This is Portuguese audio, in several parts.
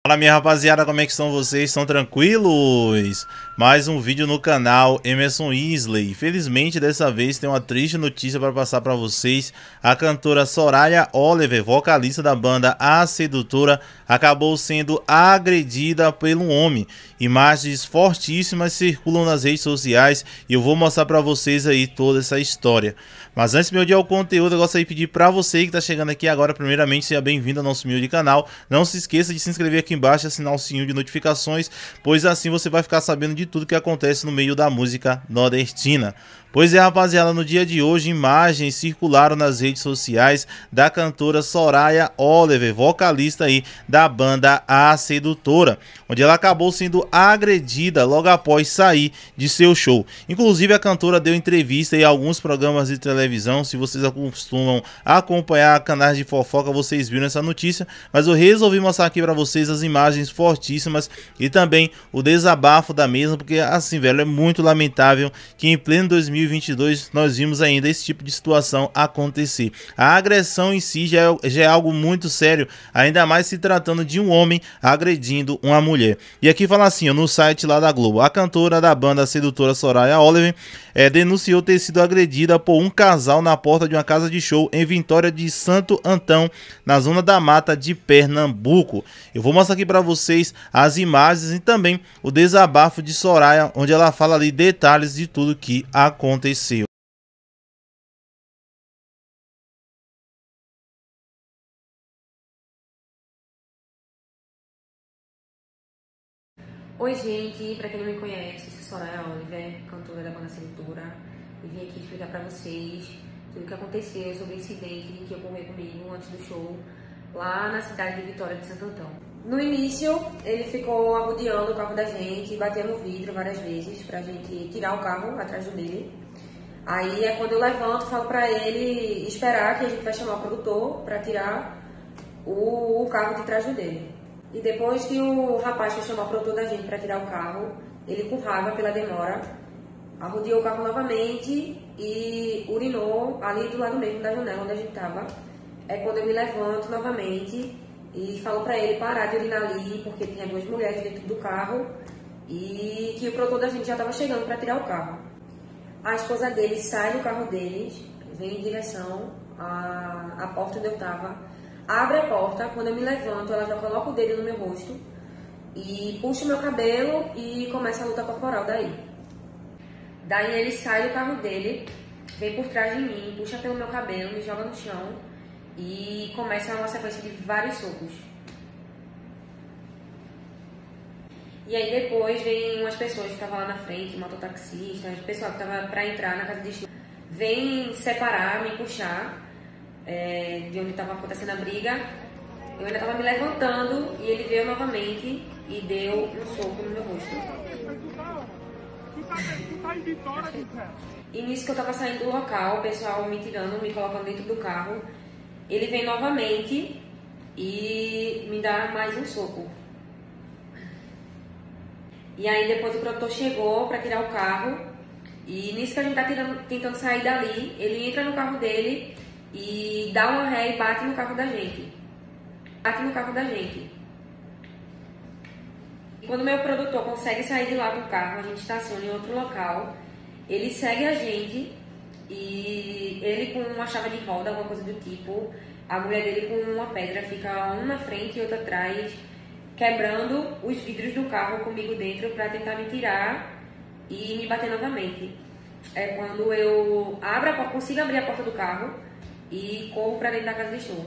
Fala minha rapaziada, como é que estão vocês? Estão tranquilos? Mais um vídeo no canal Emerson Isley. Felizmente dessa vez tem uma triste notícia para passar para vocês. A cantora Soraya Oliver, vocalista da banda A Sedutora, acabou sendo agredida pelo homem. Imagens fortíssimas circulam nas redes sociais e eu vou mostrar para vocês aí toda essa história. Mas antes de me odiar o conteúdo, eu gostaria de pedir para você que está chegando aqui agora, primeiramente, seja bem-vindo ao nosso humilde canal. Não se esqueça de se inscrever aqui embaixo e assinar o sininho de notificações, pois assim você vai ficar sabendo de tudo que acontece no meio da música nordestina. Pois é, rapaziada, no dia de hoje, imagens circularam nas redes sociais da cantora Soraya Oliver, vocalista aí da banda A Sedutora, onde ela acabou sendo agredida logo após sair de seu show. Inclusive, a cantora deu entrevista em alguns programas de televisão. Se vocês costumam acompanhar canais de fofoca, vocês viram essa notícia, mas eu resolvi mostrar aqui para vocês as imagens fortíssimas e também o desabafo da mesma, porque assim, velho, é muito lamentável que em pleno 2022 nós vimos ainda esse tipo de situação acontecer. A agressão em si já é algo muito sério, ainda mais se tratando de um homem agredindo uma mulher. E aqui fala assim, ó, no site lá da Globo: a cantora da banda Sedutora Soraya Oliver denunciou ter sido agredida por um casal na porta de uma casa de show em Vitória de Santo Antão, na zona da Mata de Pernambuco. Eu vou mostrar aqui para vocês as imagens e também o desabafo de Soraya, onde ela fala ali detalhes de tudo que aconteceu. Oi gente, pra quem não me conhece, sou Soraya Oliver, cantora da banda Sedutora, e vim aqui explicar pra vocês tudo o que aconteceu sobre o incidente que ocorreu comigo antes do show, lá na cidade de Vitória de Santo Antão. No início, ele ficou arrodeando o carro da gente, batendo no vidro várias vezes pra gente tirar o carro atrás dele. Aí é quando eu levanto e falo pra ele esperar, que a gente vai chamar o produtor pra tirar o carro de trás dele. E depois que o rapaz foi chamar o produtor da gente para tirar o carro, ele, com raiva pela demora, arrodeou o carro novamente e urinou ali do lado mesmo da janela onde a gente estava. É quando eu me levanto novamente e falo para ele parar de urinar ali, porque tinha duas mulheres dentro do carro e que o produtor da gente já estava chegando para tirar o carro. A esposa dele sai do carro deles, vem em direção à porta onde eu estava. Abre a porta, quando eu me levanto, ela já coloca o dedo no meu rosto e puxa o meu cabelo e começa a luta corporal daí. Daí ele sai do carro dele, vem por trás de mim, puxa pelo meu cabelo, me joga no chão e começa uma sequência de vários socos. E aí depois vem umas pessoas que estavam lá na frente, mototaxistas, pessoal que estava para entrar na casa de show, vem separar, me puxar de onde estava acontecendo a briga. Eu ainda estava me levantando e ele veio novamente e deu um soco no meu rosto. E nisso que eu estava saindo do local, o pessoal me tirando, me colocando dentro do carro, ele vem novamente e me dá mais um soco. E aí depois o produtor chegou para tirar o carro e nisso que a gente está tentando sair dali, ele entra no carro dele e dá uma ré e bate no carro da gente. E quando meu produtor consegue sair de lá do carro, a gente estaciona em outro local, ele segue a gente e ele com uma chave de roda, alguma coisa do tipo, a mulher dele com uma pedra, fica um na frente e outra atrás, quebrando os vidros do carro comigo dentro para tentar me tirar e me bater novamente. É quando eu consigo abrir a porta do carro e corro para dentro da casa de show.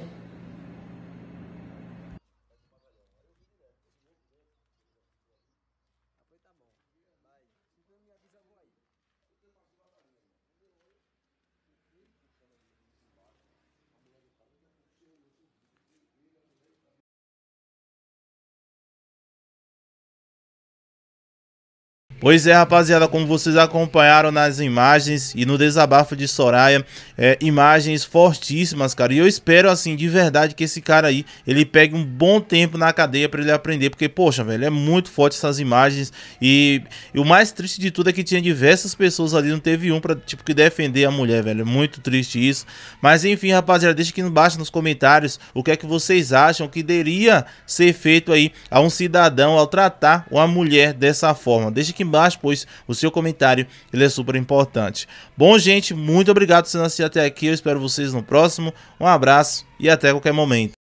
Pois é, rapaziada, como vocês acompanharam nas imagens e no desabafo de Soraya, imagens fortíssimas, cara. E eu espero, assim, de verdade que esse cara aí, ele pegue um bom tempo na cadeia pra ele aprender, porque, poxa, velho, é muito forte essas imagens. E o mais triste de tudo é que tinha diversas pessoas ali, não teve um pra, tipo, que defender a mulher, velho. É muito triste isso. Mas, enfim, rapaziada, deixa aqui embaixo nos comentários o que é que vocês acham que deveria ser feito aí a um cidadão ao tratar uma mulher dessa forma. Deixa aqui embaixo, pois o seu comentário ele é super importante. Bom, gente, muito obrigado por vocês assistiram até aqui. Eu espero vocês no próximo. Um abraço e até qualquer momento.